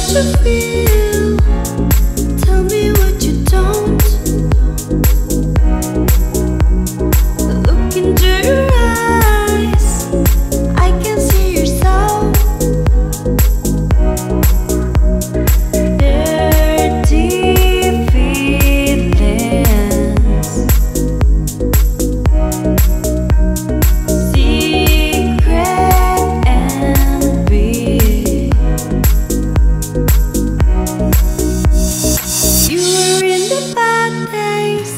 what you feel. Tell me what you don't. Look into your eyes, I can see yourself. Dirty feelings, secret envy. You were in the bad days,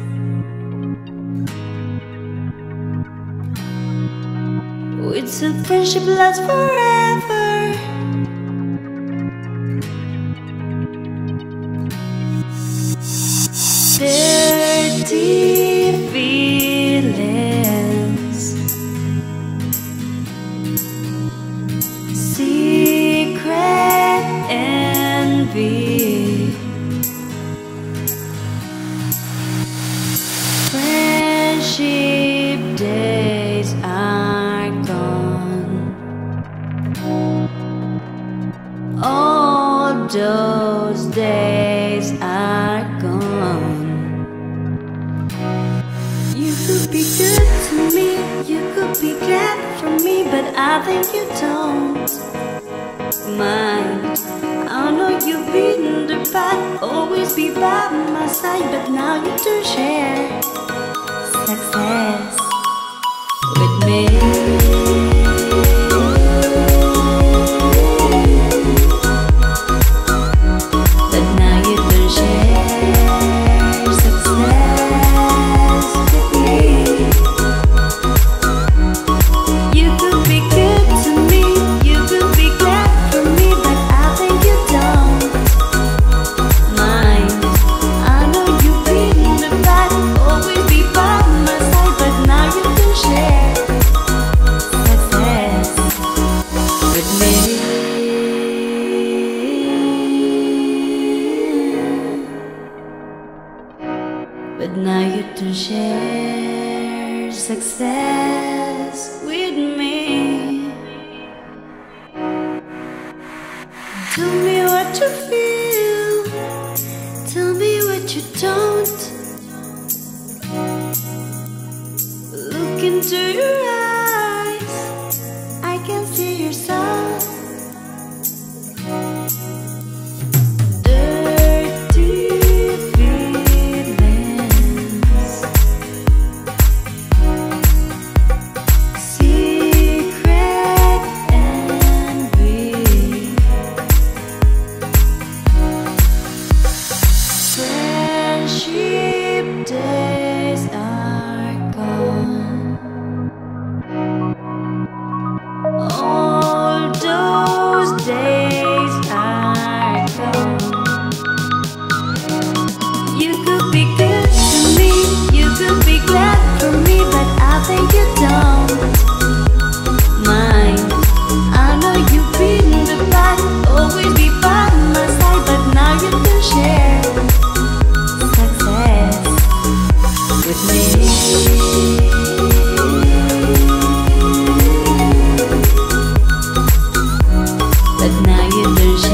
with said friendship lasts forever. Dirty feelings, secret envy. Friendship days are gone. All those days are gone. You could be good to me, you could be glad for me, but I think you don't mind. I know you've been the bad, always be by my side, but now you do share success with me. But now you do share success with me. You could be good to me, you could be glad for me, but I think you don't mind. I know you've been the bad, always be by my side, but now you can share success with me. But now you can share success with me. Tell me what you feel, tell me what you don't. Look into your eyes, I can see yourself. Dirty feelings, secret envy. Friendship days are gone. All those days are gone. You could be good to me, you could be glad for me, but I think you don't mind. I know you've been the bad, always be by my side, but now you can share success with me. But now you can